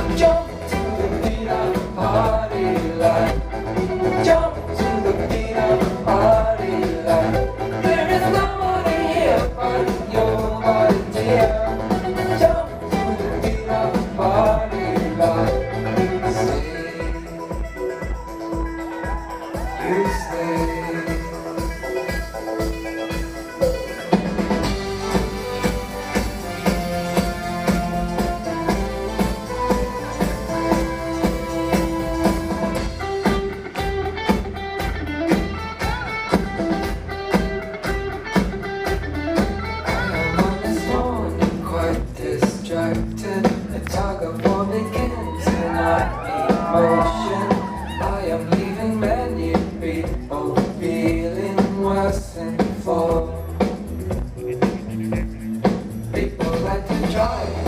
Jump to the beat of the party line. Jump to the beat of the party line. There is nobody here but your body, dear. Jump to the beat of the party line. Stay, you stay. The tug of war begins in our emotion. I am leaving many people feeling worse than before. People like to drive